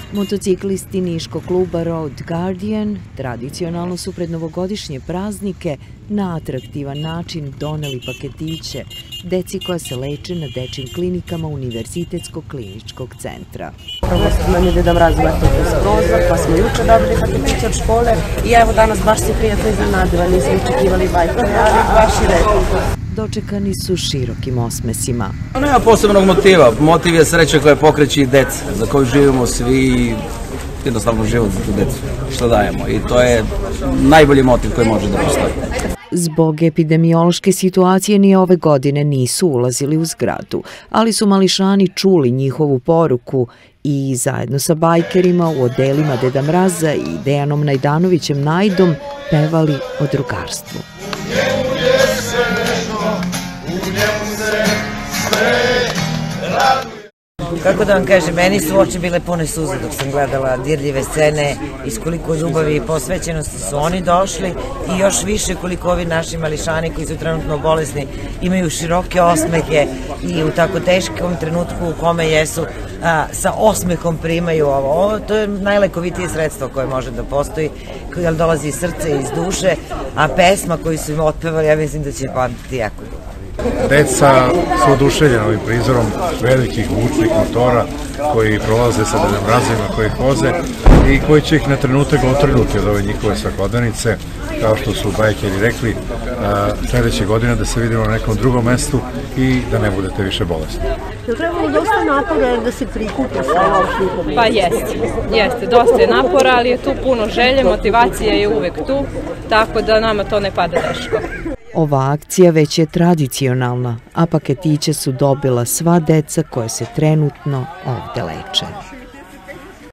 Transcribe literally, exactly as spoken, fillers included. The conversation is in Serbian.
Motociklisti niškog kluba Road Guardian tradicionalno su pred novogodišnje praznike na atraktivan način doneli paketiće deci koja se leče na dečjim klinikama Univerzitetskog kliničkog centra. Prvo nam je Deda Mraz letao kroz prozor, pa smo juče dobili paketiće od škole i evo danas baš se prijatno iznenadila, nismo očekivali bajkove, ali baš i redno. Dočekani su širokim osmesima. Nema posebnog motiva. Motiv je sreća koja pokreće i deca, za koju živimo svi, jednostavno život za tu decu, što dajemo. I to je najbolji motiv koji može da postoji. Zbog epidemiološke situacije ni ove godine nisu ulazili u zgradu, ali su mališani čuli njihovu poruku i zajedno sa bajkerima u odelima Deda Mraza i Dejanom Najdanovićem Najdom pevali o drugarstvu. Kako da vam kažem, meni su oči bile pune suza dok sam gledala dirljive scene i s koliko ljubavi i posvećenosti su oni došli i još više koliko ovi naši mališani koji su trenutno bolesni imaju široke osmehe i u tako teškom trenutku u kome jesu a, sa osmehom primaju ovo. Ovo to je najlekovitije sredstvo koje može da postoji, koje dolazi iz srca i iz duše, a pesma koju su im otpevali, ja mislim da će pamtiti jako dugo. Deca su oduševljena ovim prizorom velikih vučnih motora koji prolaze sa Dedom Mrazima, koji voze i koji će ih na trenutak otrgnuti od ove njihove svakodnevnice, kao što su bajkeri rekli, sledeće godine da se vidimo na nekom drugom mestu i da ne budete više bolesni. Je li trebalo dosta napora da se prikupe sa ovom? Pa jeste, jeste, dosta je napora, ali je tu puno želje, motivacija je uvek tu, tako da nama to ne pada teško. Ova akcija već je tradicionalna, a paketiće su dobila sva deca koje se trenutno ovde leče.